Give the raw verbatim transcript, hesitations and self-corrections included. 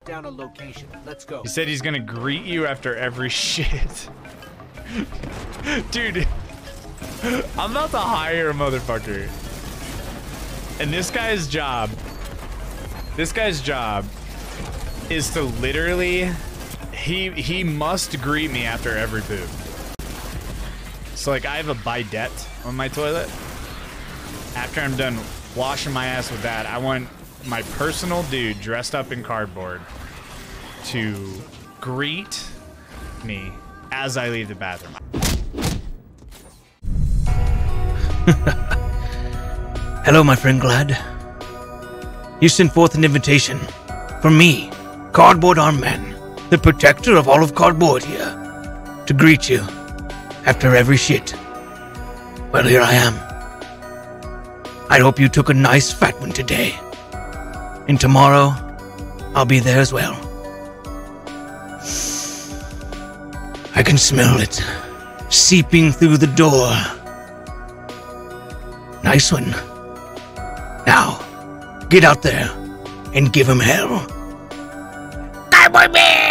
Down a location. Let's go. He said he's gonna greet you after every shit. Dude, I'm about to hire a motherfucker. And this guy's job, this guy's job is to literally, he he must greet me after every poop. So like I have a bidet on my toilet. After I'm done washing my ass with that, I want my personal dude dressed up in cardboard to greet me as I leave the bathroom. Hello, my friend Glad. You sent forth an invitation from me, Cardboard Arm Man, the protector of all of cardboard here, to greet you after every shit. Well, here I am. I hope you took a nice fat one today. And tomorrow, I'll be there as well. I can smell it seeping through the door. Nice one. Now, get out there and give him hell. Cowboy Man!